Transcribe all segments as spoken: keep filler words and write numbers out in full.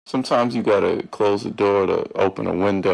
Sometimes you gotta close the door to open a window.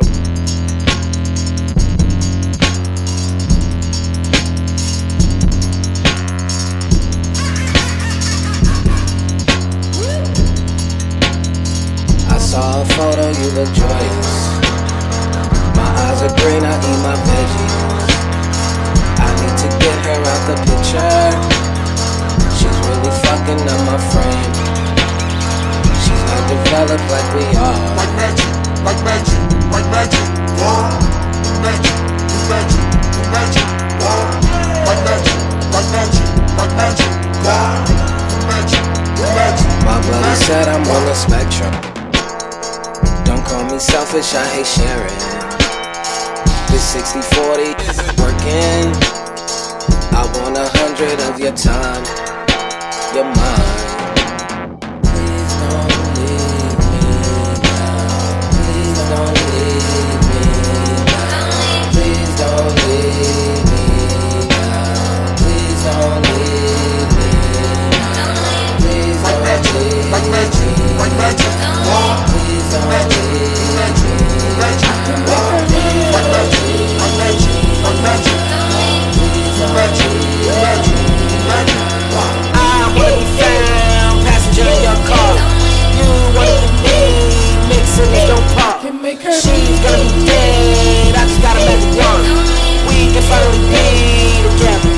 I saw a photo, you look joyous. My eyes are green, I eat my veggies. I need to get her out the picture. She's really fucking up my frame. She's not developed like we are. Like magic, like magic, like magic, wow. Magic, magic, magic, wow. Like magic, like magic, like magic, wow. Magic, magic. My brother said I'm on the spectrum. Don't call me selfish, I hate sharing. This sixty forty working. I want a hundred of your time. You're mine. Please don't leave me now. Please don't leave me now. Please don't leave me now. Please don't leave me now. Please don't leave me now. Like magic, like magic, wow. Please don't leave me now. Magic, wow. Like magic, like magic, like magic, magic, magic, magic, wow. I wanna be found, passenger in your car. You wanna be me, mixing it don't pop. She's gonna be dead, I just got a magic wand. We can finally be together.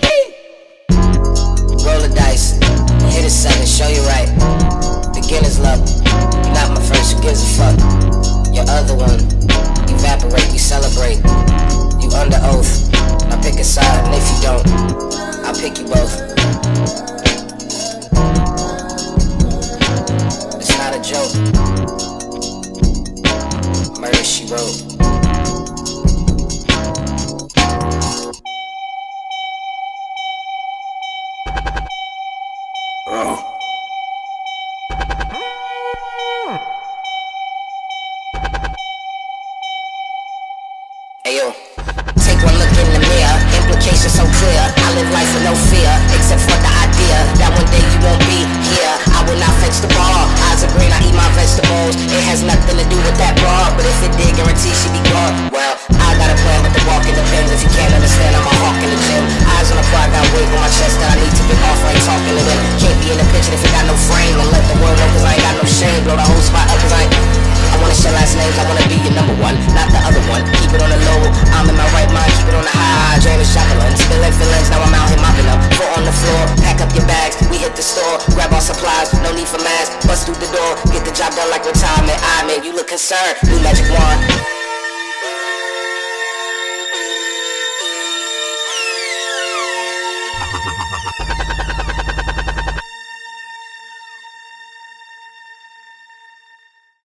Roll the dice, hit a seven, show you right. Beginner's luck, you're not my first, who gives a fuck? Your other one, evaporate, we celebrate. You under oath, now pick a side, and if you don't, I'll pick you both. It's not a joke. Murder, she wrote. Oh. Ayo, take one look in the mirror, implications so clear. I live life with no fear, except for the idea that one day you won't be here. I will not fetch the ball, eyes are green, I eat my vegetables. It has nothing to do with that broad, but if it did, guarantee she be gone. Well, I got a plan, but the walk in depends. If you can't understand, I'm a hawk in the gym. Eyes on the fly, got weight on my chest that I need to get off, I ain't talking to them. Can't be in the picture if it got no frame, and let the world know cause I ain't got no shame. Blow the whole spot up cause I ain't I wanna share last names, I wanna be your number one, not the other one. Keep it on the low, I'm in my right mind, keep it on the high. James Jacqueline, spilling feelings, now I'm out here mopping up. Foot on the floor, pack up your bags, we hit the store, grab our supplies, no need for masks, bust through the door, get the job done like retirement. I man, you look concerned, new magic wand,